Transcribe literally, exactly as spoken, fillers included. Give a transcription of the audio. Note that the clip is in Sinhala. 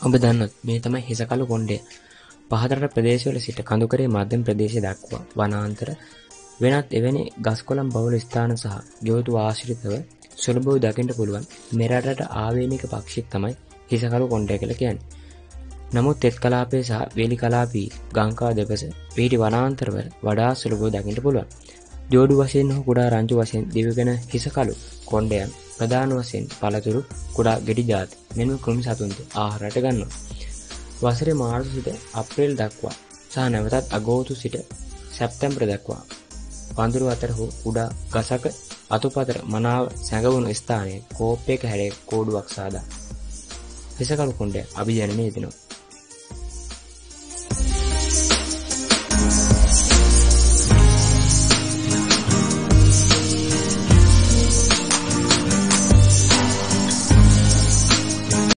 ඔබ දන්නොත් මේ තමයි හිසකළු කොණ්ඩය. පහතර ප්‍රදේශවල සිට කඳුකරේ මධ්‍යම ප්‍රදේශය දක්වා වනාන්තර වෙනත් එවැනි ගස්කොළන් බහුල ස්ථාන සහ ග්‍යොතු ආශ්‍රිතව සුලභව දකින්න පුළුවන් මෙරටට ආවේනික පක්ෂියෙක් තමයි හිසකළු කොණ්ඩය කියලා කියන්නේ. නමුත් තෙත් කලාපයේ සහ වේලි කලාපී ගංගා දෙපස පිහිටි වනාන්තරවල වඩා සුලභව දකින්න පුළුවන්. ජෝඩු වශයෙන් හෝ කුඩා රංචු වශයෙන් දිවගෙන හිසකළු කොණ්ඩයන් ප්‍රධාන වශයෙන් පළතුරු කුඩා ගෙඩි ಜಾති මෙන්ම කෘමි සතුන්ද ආහාරයට ගන්නවා. වසරේ මාර්තු සිට අප්‍රේල් දක්වා සහ නැවතත් අගෝස්තු සිට සැප්තැම්බර් දක්වා වඳුරු අතර හෝ කුඩා ගසක අතුපතර මනාව සැඟවුණු ස්ථානයේ කෝප්පයක හැඩයක කෝඩුවක් සාදා හිසකළු කොණ්ඩය අභිජනනය යෙදෙනවා.